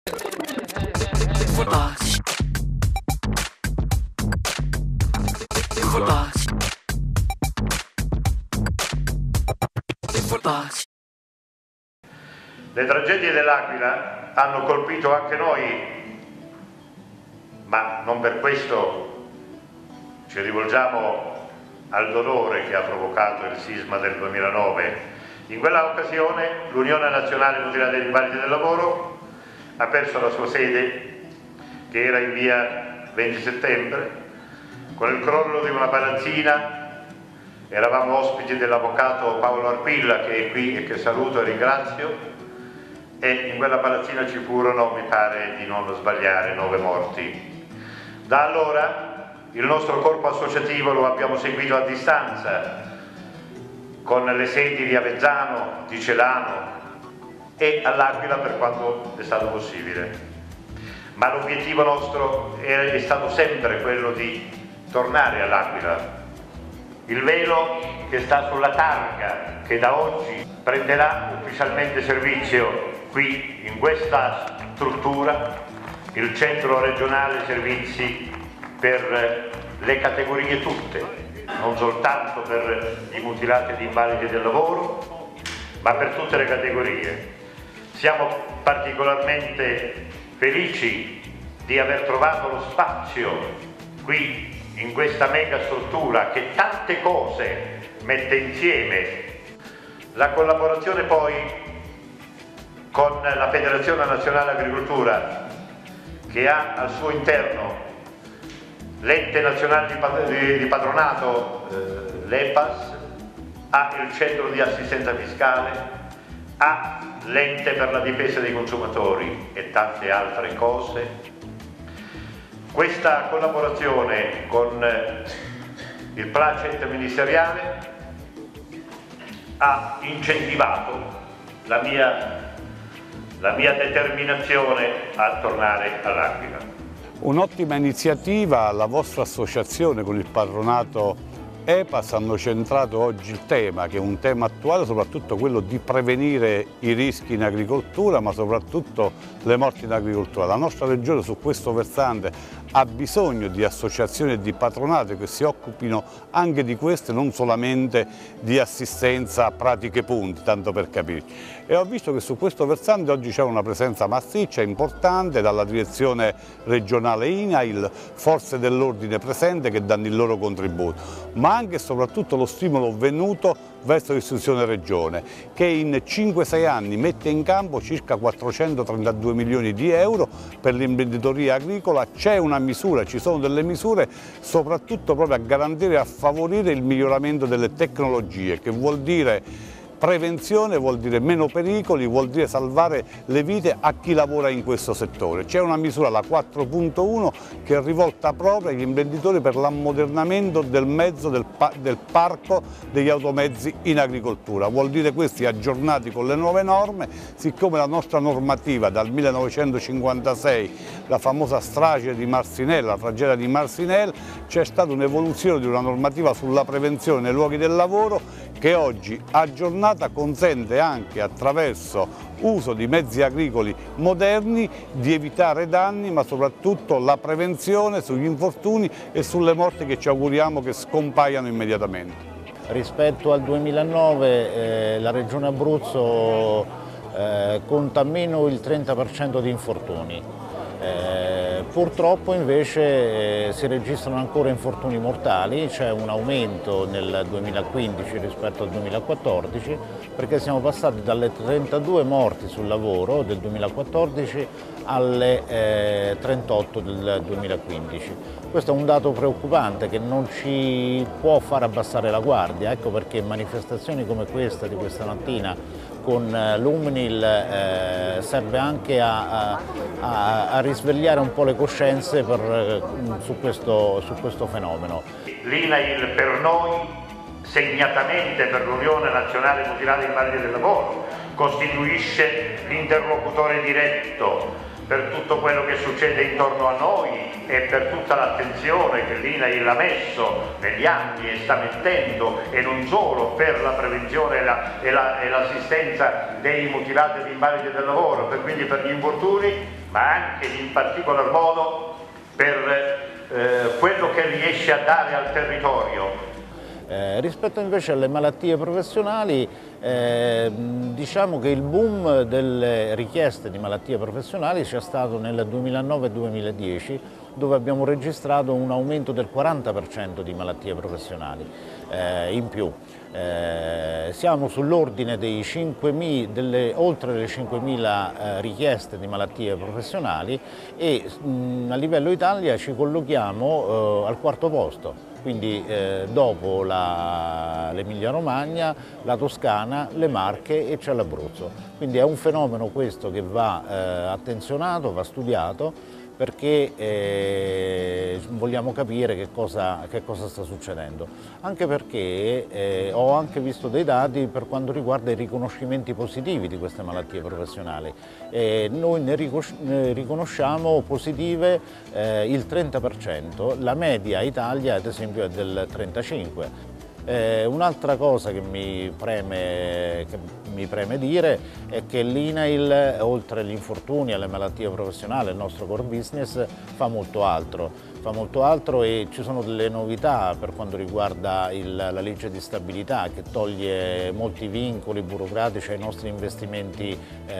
Le tragedie dell'Aquila hanno colpito anche noi, ma non per questo ci rivolgiamo al dolore che ha provocato il sisma del 2009. In quella occasione l'Unione Nazionale Mutilati e Invalidi del Lavoro ha perso la sua sede, che era in via 20 settembre, con il crollo di una palazzina. Eravamo ospiti dell'avvocato Paolo Arpilla, che è qui e che saluto e ringrazio, e in quella palazzina ci furono, mi pare di non sbagliare, 9 morti. Da allora il nostro corpo associativo lo abbiamo seguito a distanza, con le sedi di Avezzano, di Celano e all'Aquila per quanto è stato possibile. Ma l'obiettivo nostro è stato sempre quello di tornare all'Aquila. Il velo che sta sulla targa, che da oggi prenderà ufficialmente servizio qui in questa struttura, il Centro Regionale Servizi per le categorie tutte, non soltanto per i mutilati ed invalidi del lavoro, ma per tutte le categorie. Siamo particolarmente felici di aver trovato lo spazio qui in questa mega struttura che tante cose mette insieme. La collaborazione poi con la Federazione Nazionale Agricoltura, che ha al suo interno l'ente nazionale di patronato, l'EPAS, ha il centro di assistenza fiscale, ha l'ente per la difesa dei consumatori e tante altre cose. Questa collaborazione con il placet ministeriale ha incentivato la mia determinazione a tornare all'Aquila. Un'ottima iniziativa, la vostra associazione con il patronato EPAS hanno centrato oggi il tema, che è un tema attuale, soprattutto quello di prevenire i rischi in agricoltura, ma soprattutto le morti in agricoltura. La nostra regione su questo versante ha bisogno di associazioni e di patronati che si occupino anche di questo, non solamente di assistenza a pratiche punti, tanto per capirci. E ho visto che su questo versante oggi c'è una presenza massiccia, importante, dalla direzione regionale INAIL, forze dell'ordine presente che danno il loro contributo, ma anche e soprattutto lo stimolo venuto verso l'istituzione regione, che in 5-6 anni mette in campo circa 432 milioni di euro per l'imprenditoria agricola. C'è una misura, ci sono delle misure soprattutto proprio a garantire e a favorire il miglioramento delle tecnologie, che vuol dire prevenzione, vuol dire meno pericoli, vuol dire salvare le vite a chi lavora in questo settore. C'è una misura, la 4.1, che è rivolta proprio agli imprenditori per l'ammodernamento del mezzo, del parco degli automezzi in agricoltura. Vuol dire questi aggiornati con le nuove norme, siccome la nostra normativa dal 1956, la famosa strage di Marcinelle, la tragedia di Marcinelle, c'è stata un'evoluzione di una normativa sulla prevenzione nei luoghi del lavoro che oggi aggiornata consente anche attraverso uso di mezzi agricoli moderni di evitare danni, ma soprattutto la prevenzione sugli infortuni e sulle morti che ci auguriamo che scompaiano immediatamente. Rispetto al 2009 la Regione Abruzzo conta meno il 30% di infortuni. Purtroppo invece si registrano ancora infortuni mortali, c'è un aumento nel 2015 rispetto al 2014 perché siamo passati dalle 32 morti sul lavoro del 2014 alle 38 del 2015. Questo è un dato preoccupante che non ci può far abbassare la guardia, ecco perché manifestazioni come questa di questa mattina con l'Umnil serve anche a risvegliare un po' le coscienze su questo fenomeno. L'INAIL per noi, segnatamente per l'Unione Nazionale Mutilati e Invalidi del Lavoro, costituisce l'interlocutore diretto per tutto quello che succede intorno a noi e per tutta l'attenzione che l'INAIL ha messo negli anni e sta mettendo, e non solo per la prevenzione e l'assistenza dei mutilati e invalidi del lavoro, quindi per gli infortuni. ma anche in particolar modo per quello che riesce a dare al territorio. Rispetto invece alle malattie professionali, diciamo che il boom delle richieste di malattie professionali c'è stato nel 2009-2010, dove abbiamo registrato un aumento del 40% di malattie professionali in più. Siamo sull'ordine dei oltre le 5.000 richieste di malattie professionali e a livello Italia ci collochiamo al quarto posto. Quindi dopo l'Emilia Romagna, la Toscana, le Marche e c'è l'Abruzzo. Quindi è un fenomeno questo che va attenzionato, va studiato, perché vogliamo capire che cosa sta succedendo. Anche perché ho anche visto dei dati per quanto riguarda i riconoscimenti positivi di queste malattie professionali. Noi ne riconosciamo positive il 30%, la media Italia ad esempio è del 35%. Un'altra cosa che mi preme dire è che l'INAIL, oltre agli infortuni e alle malattie professionali, il nostro core business, fa molto altro e ci sono delle novità per quanto riguarda la legge di stabilità che toglie molti vincoli burocratici ai nostri investimenti.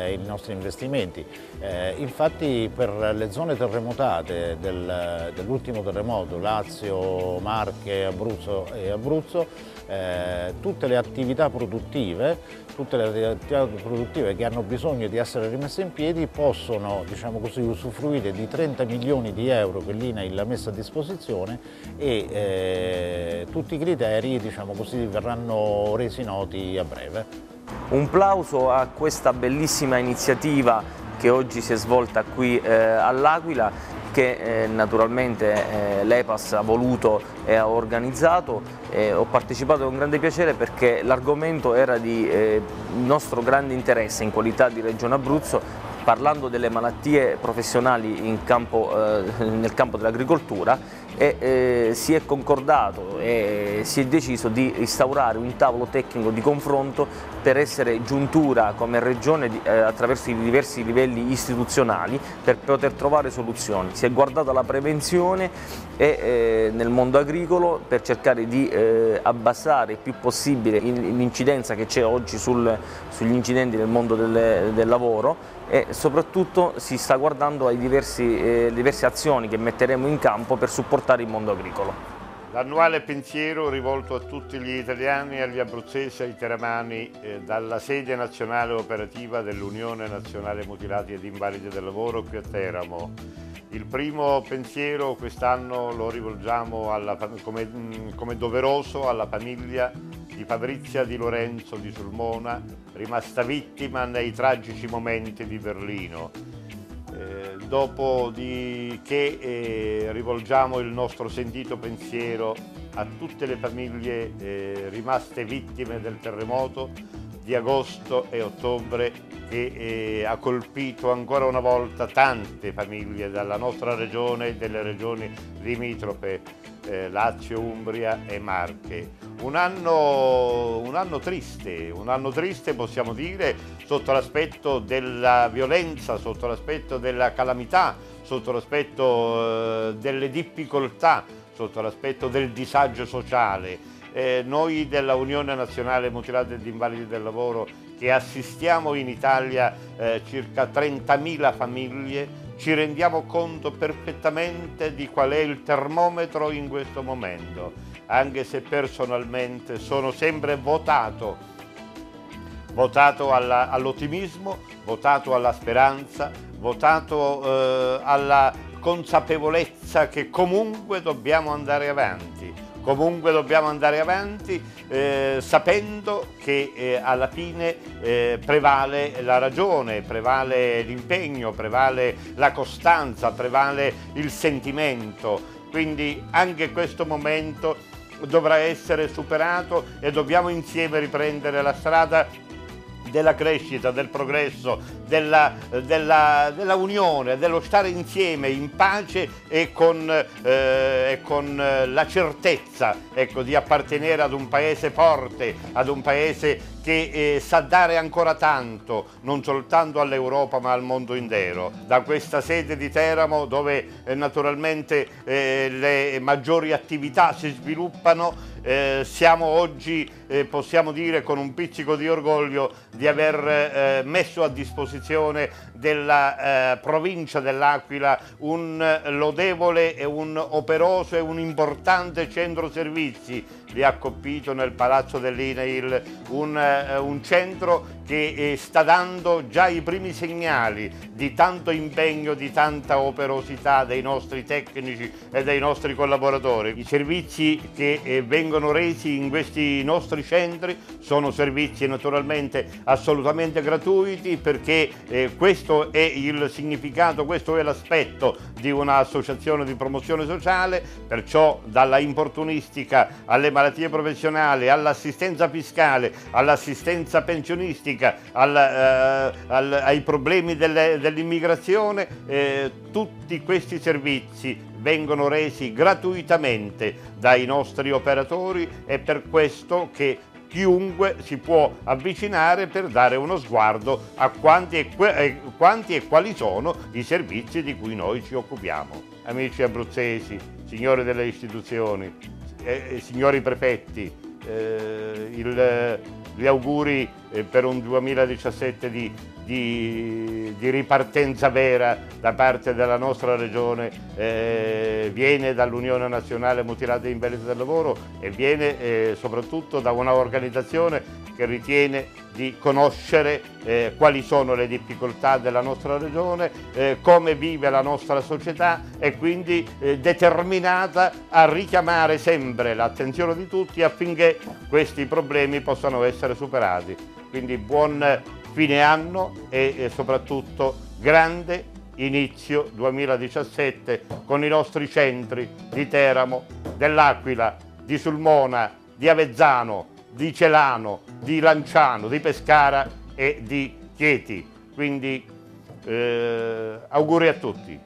Infatti per le zone terremotate dell'ultimo terremoto, Lazio, Marche, Abruzzo, tutte le attività produttive che hanno bisogno di essere rimesse in piedi possono, diciamo così, usufruire di 30 milioni di euro che l'INAIL ha messo a disposizione e tutti i criteri, diciamo così, verranno resi noti a breve. Un plauso a questa bellissima iniziativa che oggi si è svolta qui all'Aquila, che naturalmente l'EPAS ha voluto e ha organizzato. Ho partecipato con grande piacere perché l'argomento era di nostro grande interesse in qualità di Regione Abruzzo, parlando delle malattie professionali nel campo dell'agricoltura, e si è concordato e si è deciso di instaurare un tavolo tecnico di confronto per essere giuntura come Regione attraverso i diversi livelli istituzionali per poter trovare soluzioni. Si è guardato alla prevenzione nel mondo agricolo per cercare di abbassare il più possibile l'incidenza che c'è oggi sugli incidenti nel mondo del lavoro, e soprattutto si sta guardando alle diverse azioni che metteremo in campo per supportare il mondo agricolo. L'annuale pensiero rivolto a tutti gli italiani e agli abruzzesi e ai teramani dalla sede nazionale operativa dell'Unione Nazionale Mutilati ed Invalidi del Lavoro qui a Teramo. Il primo pensiero quest'anno lo rivolgiamo come doveroso alla famiglia di Fabrizia Di Lorenzo di Sulmona, rimasta vittima nei tragici momenti di Berlino. Dopodiché rivolgiamo il nostro sentito pensiero a tutte le famiglie rimaste vittime del terremoto di agosto e ottobre che ha colpito ancora una volta tante famiglie dalla nostra regione e delle regioni limitrofe, Lazio, Umbria e Marche. Un anno triste possiamo dire, sotto l'aspetto della violenza, sotto l'aspetto della calamità, sotto l'aspetto delle difficoltà, sotto l'aspetto del disagio sociale. Noi della Unione Nazionale Mutilati ed Invalidi del Lavoro, che assistiamo in Italia circa 30.000 famiglie, ci rendiamo conto perfett'mente di qual è il termometro in questo momento, anche se personalmente sono sempre votato all'ottimismo, votato alla speranza, votato alla consapevolezza che comunque dobbiamo andare avanti. Sapendo che alla fine prevale la ragione, prevale l'impegno, prevale la costanza, prevale il sentimento. Quindi anche questo momento dovrà essere superato e dobbiamo insieme riprendere la strada della crescita, del progresso, della unione, dello stare insieme in pace e con la certezza, ecco, di appartenere ad un paese forte, ad un paese che sa dare ancora tanto, non soltanto all'Europa ma al mondo intero. Da questa sede di Teramo, dove naturalmente le maggiori attività si sviluppano, siamo oggi, possiamo dire con un pizzico di orgoglio, di aver messo a disposizione della provincia dell'Aquila un lodevole e un operoso e un importante centro servizi. Vi ha colpito nel palazzo dell'INAIL un centro che sta dando già i primi segnali di tanto impegno, di tanta operosità dei nostri tecnici e dei nostri collaboratori. I servizi che vengono resi in questi nostri centri sono servizi naturalmente assolutamente gratuiti, perché questo è il significato, questo è l'aspetto di un'associazione di promozione sociale. Perciò dalla importunistica alle malattie professionali, all'assistenza fiscale, all'assistenza pensionistica, ai problemi dell'immigrazione, tutti questi servizi vengono resi gratuitamente dai nostri operatori, e per questo che chiunque si può avvicinare per dare uno sguardo a quanti e quali sono i servizi di cui noi ci occupiamo. Amici abruzzesi, signori delle istituzioni, signori prefetti, gli auguri per un 2017 di ripartenza vera da parte della nostra regione, viene dall'Unione Nazionale Mutilati e Invalidi del Lavoro e viene soprattutto da una organizzazione che ritiene di conoscere quali sono le difficoltà della nostra regione, come vive la nostra società, e quindi determinata a richiamare sempre l'attenzione di tutti affinché questi problemi possano essere superati. Quindi buon fine anno e soprattutto grande inizio 2017 con i nostri centri di Teramo, dell'Aquila, di Sulmona, di Avezzano, di Celano, di Lanciano, di Pescara e di Chieti. Quindi auguri a tutti.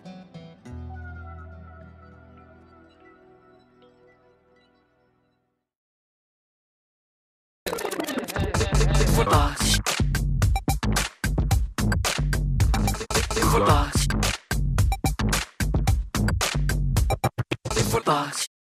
Box.